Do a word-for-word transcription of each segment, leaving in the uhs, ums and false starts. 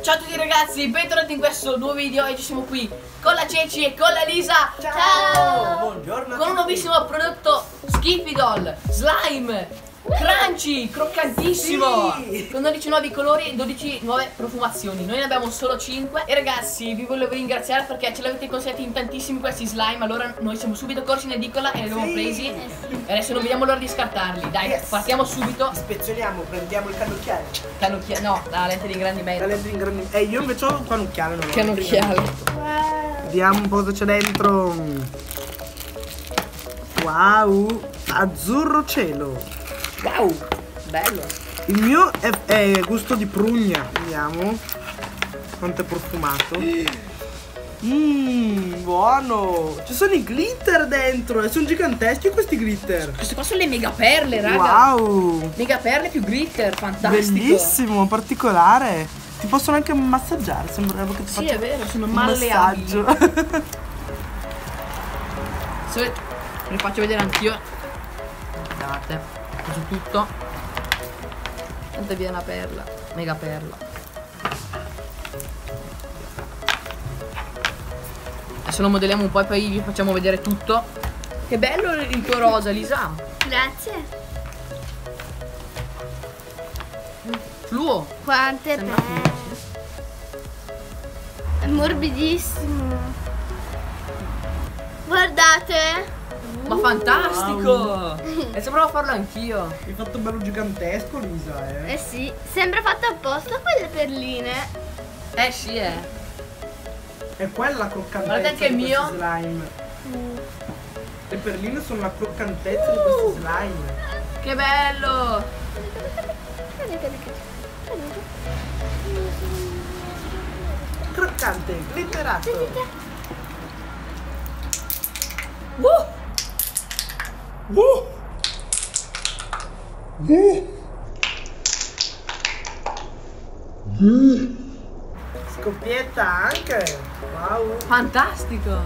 Ciao a tutti ragazzi, bentornati in questo nuovo video. Oggi siamo qui con la Ceci e con la Lisa. Ciao! Ciao. Buongiorno! Con un nuovissimo prodotto Skippy Doll Slime crunchy, croccantissimo, sì. con dodici nuovi colori e dodici nuove profumazioni. Noi ne abbiamo solo cinque. E ragazzi, vi volevo ringraziare perché ce l'avete consigliati in tantissimi questi slime. Allora noi siamo subito corsi in edicola e li abbiamo Sì. presi. E adesso non vediamo l'ora di scartarli. Dai, Yes. partiamo subito. Ispezioniamo, prendiamo il cannocchiale. Canocchia, no, la lente di ingrandimento. La lente di ingrandimento. Eh, io invece ho un cannocchiale. Non ho Cannocchiale. Vediamo un po' cosa c'è dentro. Wow, azzurro cielo. Wow, bello. Il mio è, è gusto di prugna. Vediamo quanto è profumato. Mmm, buono. Ci sono i glitter dentro e sono giganteschi questi glitter. Queste qua sono le mega perle, raga. Wow, Mega perle più glitter, fantastico. bellissimo, particolare. Ti possono anche massaggiare, sembrerebbe che ti Sì, faccia è vero, sono un malleabili. massaggio. Se ve li faccio vedere anch'io. Guardate, ho preso tutto. Quanto viene una perla, mega perla. Adesso lo modelliamo un po' e poi vi facciamo vedere tutto. Che bello il tuo rosa, Lisa. Grazie. Fluo. Quante Sembra perle. È morbidissimo. Guardate. Ma fantastico. E sembrava farlo anch'io. Hai fatto bello gigantesco, Lisa, eh. Eh sì, sembra fatto apposta quelle perline. Eh sì, eh. È quella croccantezza Guardate anche il di mio. questi slime. Le perline sono la croccantezza di questi slime. Che bello. Croccante, glitterato. Uh. Uh. Uh. Scoppietta anche. Wow. Fantastico.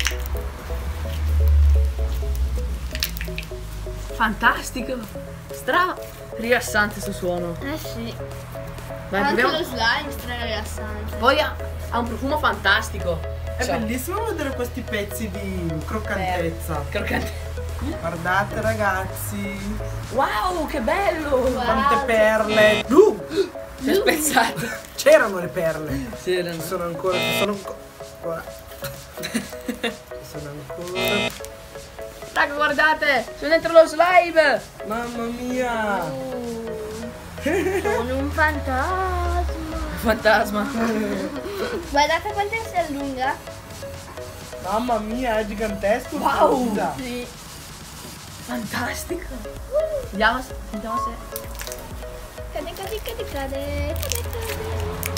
Fantastico. Stra rilassante sto suono. Eh sì. Vai, Anche proviamo. lo slime stra rilassante. Poi ha, ha un profumo fantastico. È Cioè, bellissimo vedere questi pezzi di croccantezza. croccante. Guardate ragazzi, Wow, che bello. quante perle. Uh, Si è spezzato. c'erano le perle. Sì, Ci sono ancora, ci sono ancora. Ci sono ancora. Raga, guardate, sono dentro lo slime. Mamma mia. Sono un fantasma. Fantasma. Guardate quanto si allunga. Mamma mia, è gigantesco. Wow. Lisa. Sì. Fantastico. Vediamo, se- sentiamo se. Cade, cade, cade, cade, cade, cade.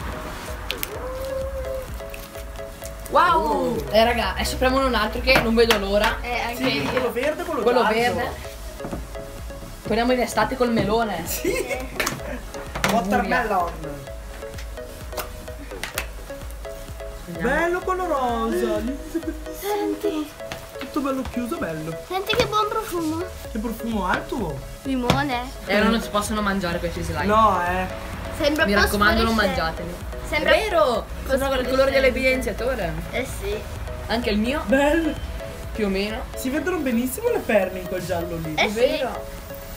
Wow. Oh. Eh raga, adesso premono un altro che non vedo l'ora. Eh, anche Sì, io. quello verde, quello, Quello giallo. verde. Speriamo in estate col melone. Sì. Watermelon. Bello quello rosa. Lisa, bellissimo. Senti, Tutto bello chiuso, bello. senti che buon profumo. Che profumo ha il tuo? Limone. E non si possono mangiare questi slime. No, eh. Sembra Mi raccomando, non fosforescente. mangiateli. Sembra È vero! Sembra il colore dell'evidenziatore. Eh sì. Anche il mio, Bello. più o meno. Si vedono benissimo le perle in quel giallo lì. Eh È sì. vero.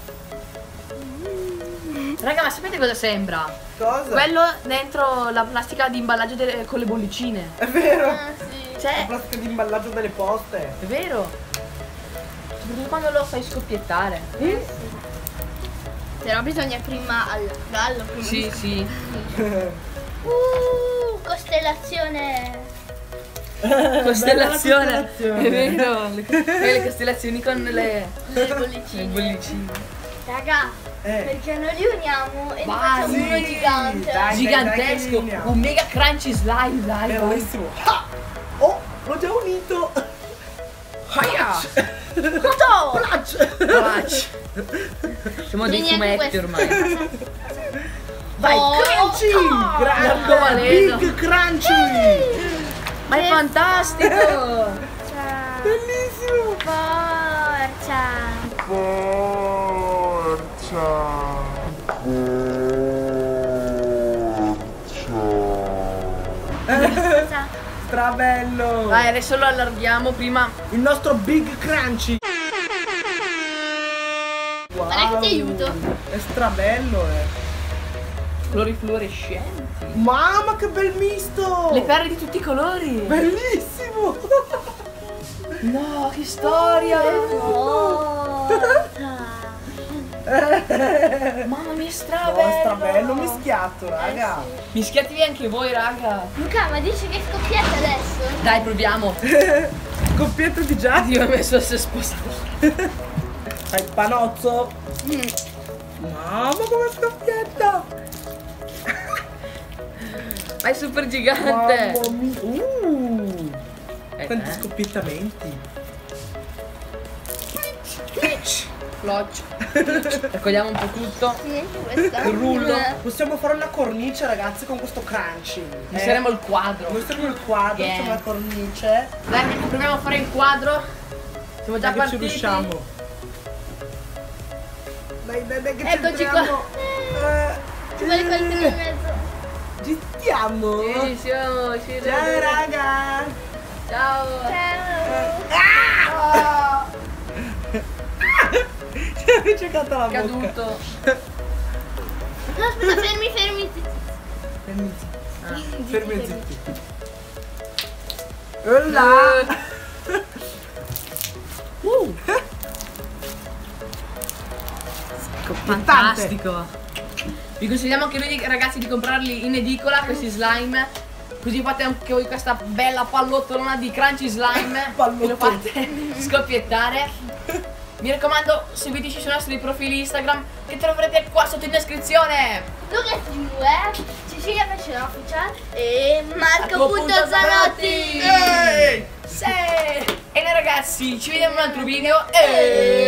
Raga, ma sapete cosa sembra? Cosa? Quello dentro la plastica di imballaggio delle- con le bollicine. È vero. Ah sì. La Cioè, plastica di imballaggio delle poste. è vero. Soprattutto quando lo fai scoppiettare. Eh sì. Però bisogna prima allargarlo. Prima Sì, di- sì. Uh, costellazione. Costellazione. Bella costellazione. È vero. Le, le costellazioni con le, Le le bollicine. bollicine. Raga, Eh. perché noi li uniamo e ne Vai, facciamo sì, uno gigante. dai. Gigantesco. che linea. Un mega crunchy slime, dai. vai. Bellissimo. Ah! Oh, l'ho già unito. Aia. Tutto! Faccia. Siamo dei Quindi anche fumetti questo. ormai. Vai, Oh, crunchy. oh. Grande. L'arcobaleno. Big crunchy. Ma è fantastico. Ciao. Bellissimo. Forza. Forza. Forza. Strabello. Vai, adesso lo allarghiamo prima. Il nostro Big Crunchy. Wow. Guarda che ti aiuto. È strabello, eh. Colori fluorescenti. Mamma che bel misto. Le perle di tutti i colori. Bellissimo. No, che storia. Oh. Mamma mia, Oh, strabello. è strabello mischiato, raga. Mischiatevi anche voi, raga. Luca, ma dici che scoppiate adesso? Dai, proviamo. Scoppietto di già. Dio, ho messo se spostato. Fai il panozzo. Mamma come scoppietta. Ma è super gigante. Mamma mia. Uh, Eh, quanti eh. scoppiettamenti. Floccio. Raccogliamo un po' tutto. Niente questa. Il rullo. Possiamo fare una cornice, ragazzi, con questo crunchy. Noi saremo il quadro. Noi saremo il quadro, Yeah. facciamo la cornice. Dai, proviamo a fare il quadro. Siamo già Dai che ci partiti. riusciamo. Dai, dai, dai che ci Eccoci qua. entriamo. Eh, Ci vuole qualcuno in mezzo. Ci stiamo. Sì, siamo, ci Ciao vediamo. raga. Ciao. Ciao. Ci hai giocato la bocca. Caduto. No, aspetta, fermi, fermi. Fermi zitti. Ah. Fermi zitti. Là. Uh. Fantastico. Vi consigliamo anche noi ragazzi di comprarli in edicola questi slime. Così fate anche voi questa bella pallottolona di crunchy slime. E lo fate scoppiettare. Mi raccomando, seguiteci sui nostri profili Instagram che troverete qua sotto in descrizione. Luca T V, eh? Cecilia Fashion Official e Marco.Zanotti. Ehi! Sì! E noi ragazzi ci vediamo in un altro video e